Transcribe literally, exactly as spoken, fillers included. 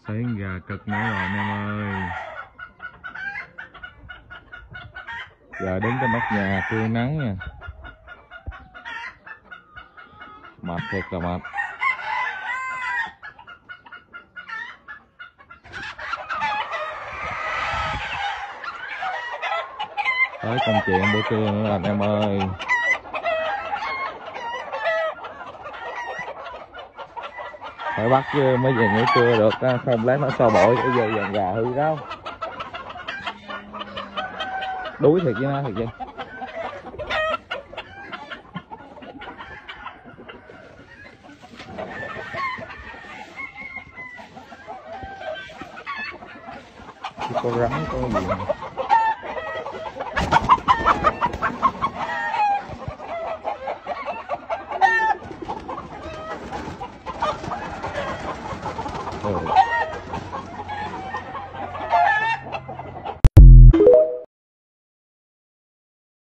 Sáng gà cực nữa rồi anh em ơi. Giờ đứng trên nóc nhà tươi nắng nha. Mệt thiệt là mệt. Tới công chuyện bữa trưa nữa anh em ơi. Phải bắt chứ mới về nghỉ trưa được, không lát nó sôi bội bây giờ dàn gà hư ráo. Đuối thiệt với nó thiệt chứ. Có rắn có gì không? Ừ.